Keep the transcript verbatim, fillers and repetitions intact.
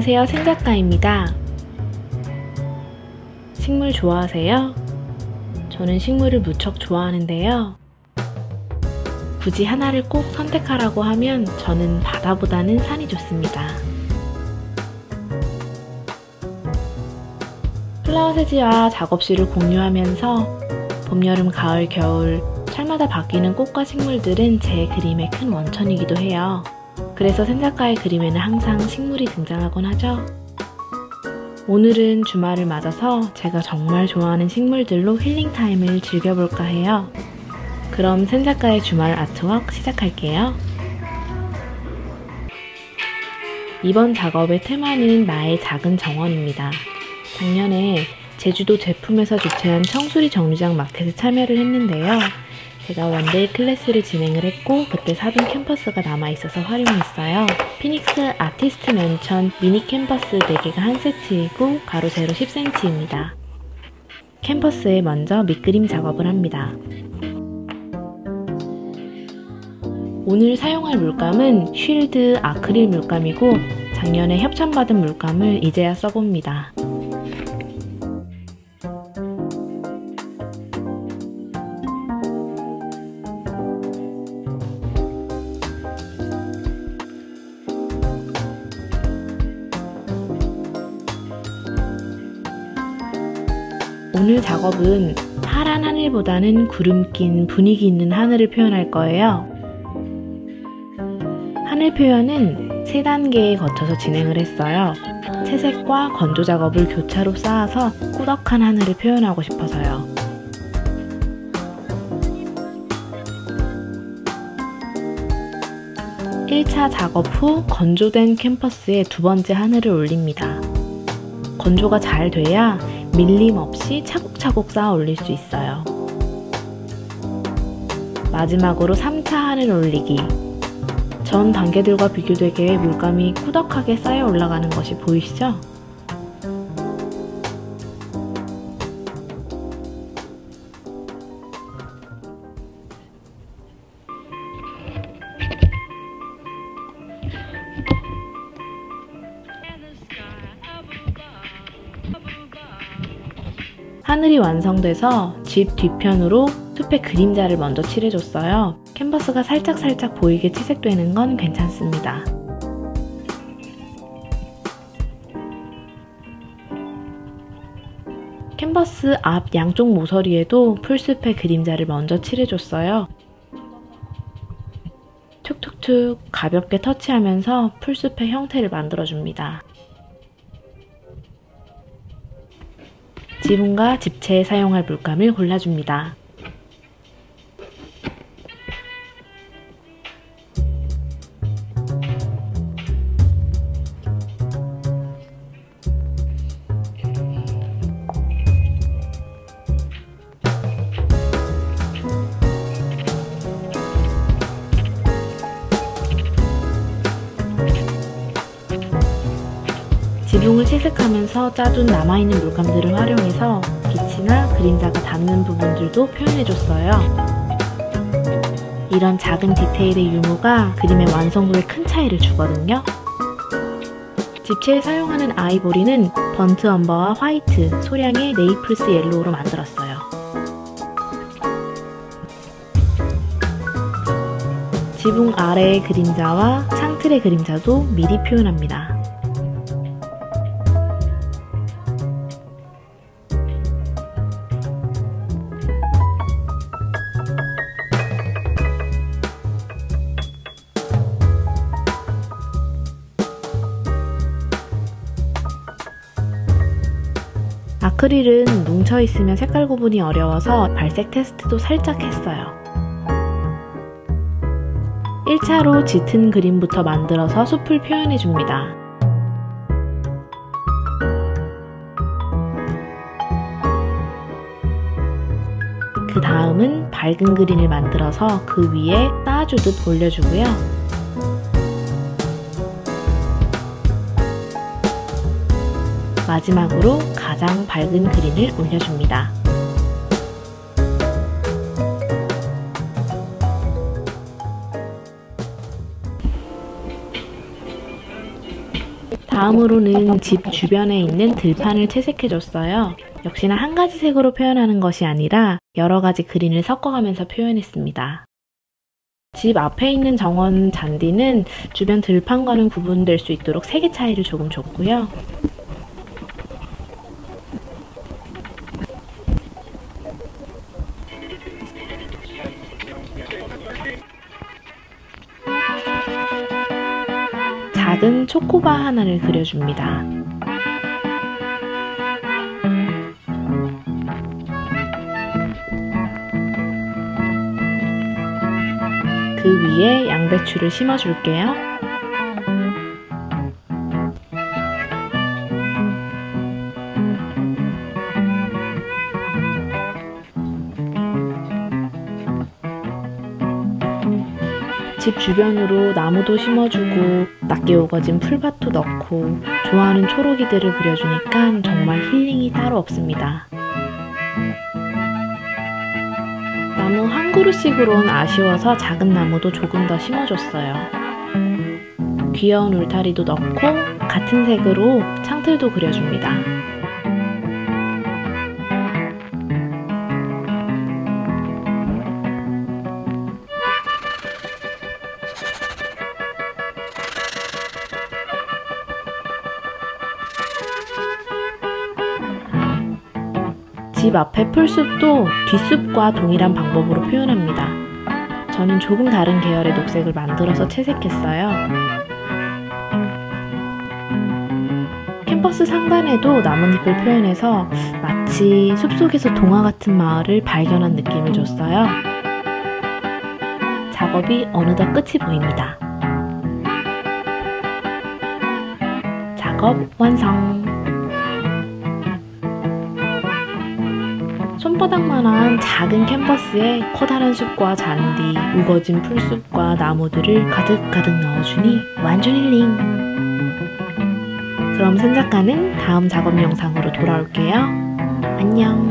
안녕하세요, 생작가입니다. 식물 좋아하세요? 저는 식물을 무척 좋아하는데요. 굳이 하나를 꼭 선택하라고 하면 저는 바다보다는 산이 좋습니다. 플라워세지와 작업실을 공유하면서 봄, 여름, 가을, 겨울 철마다 바뀌는 꽃과 식물들은 제 그림의 큰 원천이기도 해요. 그래서 생작가의 그림에는 항상 식물이 등장하곤 하죠. 오늘은 주말을 맞아서 제가 정말 좋아하는 식물들로 힐링타임을 즐겨볼까 해요. 그럼 생작가의 주말 아트웍 시작할게요. 이번 작업의 테마는 나의 작은 정원입니다. 작년에 제주도 제품에서 주최한 청수리 정류장 마켓에 참여를 했는데요. 제가 원데이 클래스를 진행을 했고 그때 사둔 캔버스가 남아있어서 활용했어요. 피닉스 아티스트 맨션 미니 캔버스 네 개가 한 세트이고 가로 세로 십 센티미터입니다. 캔버스에 먼저 밑그림 작업을 합니다. 오늘 사용할 물감은 쉴드 아크릴 물감이고 작년에 협찬받은 물감을 이제야 써봅니다. 오늘 작업은 파란 하늘보다는 구름 낀 분위기 있는 하늘을 표현할 거예요. 하늘 표현은 세 단계에 거쳐서 진행을 했어요. 채색과 건조 작업을 교차로 쌓아서 꾸덕한 하늘을 표현하고 싶어서요. 일 차 작업 후 건조된 캔버스에 두 번째 하늘을 올립니다. 건조가 잘 돼야 밀림 없이 차곡차곡 쌓아 올릴 수 있어요. 마지막으로 삼 차 하늘 올리기. 전 단계들과 비교되게 물감이 꾸덕하게 쌓여 올라가는 것이 보이시죠? 하늘이 완성돼서 집 뒤편으로 숲의 그림자를 먼저 칠해줬어요. 캔버스가 살짝살짝 보이게 채색되는 건 괜찮습니다. 캔버스 앞 양쪽 모서리에도 풀숲의 그림자를 먼저 칠해줬어요. 툭툭툭 가볍게 터치하면서 풀숲의 형태를 만들어줍니다. 지붕과 집체에 사용할 물감을 골라줍니다. 지붕을 채색하면서 짜둔 남아있는 물감들을 활용해서 빛이나 그림자가 닿는 부분들도 표현해줬어요. 이런 작은 디테일의 유무가 그림의 완성도에 큰 차이를 주거든요. 집체에 사용하는 아이보리는 번트 엄버와 화이트, 소량의 네이플스 옐로우로 만들었어요. 지붕 아래의 그림자와 창틀의 그림자도 미리 표현합니다. 아크릴은 뭉쳐있으면 색깔 구분이 어려워서 발색 테스트도 살짝 했어요. 일 차로 짙은 그림부터 만들어서 숲을 표현해줍니다. 그 다음은 밝은 그린을 만들어서 그 위에 쌓아주듯 올려주고요. 마지막으로 가장 밝은 그린을 올려줍니다. 다음으로는 집 주변에 있는 들판을 채색해줬어요. 역시나 한 가지 색으로 표현하는 것이 아니라 여러 가지 그린을 섞어가면서 표현했습니다. 집 앞에 있는 정원 잔디는 주변 들판과는 구분될 수 있도록 색의 차이를 조금 줬고요. 작은 초코바 하나를 그려줍니다. 그 위에 양배추를 심어줄게요. 집 주변으로 나무도 심어주고 낮게 우거진 풀밭도 넣고 좋아하는 초록이들을 그려주니까 정말 힐링이 따로 없습니다. 나무 한 그루씩으론 아쉬워서 작은 나무도 조금 더 심어줬어요. 귀여운 울타리도 넣고 같은 색으로 창틀도 그려줍니다. 집 앞의 풀숲도 뒷숲과 동일한 방법으로 표현합니다. 저는 조금 다른 계열의 녹색을 만들어서 채색했어요. 캠퍼스 상단에도 나뭇잎을 표현해서 마치 숲속에서 동화 같은 마을을 발견한 느낌을 줬어요. 작업이 어느덧 끝이 보입니다. 작업 완성! 손바닥만한 작은 캔버스에 커다란 숲과 잔디, 우거진 풀숲과 나무들을 가득가득 넣어주니 완전 힐링! 그럼 손 작가는 다음 작업 영상으로 돌아올게요. 안녕!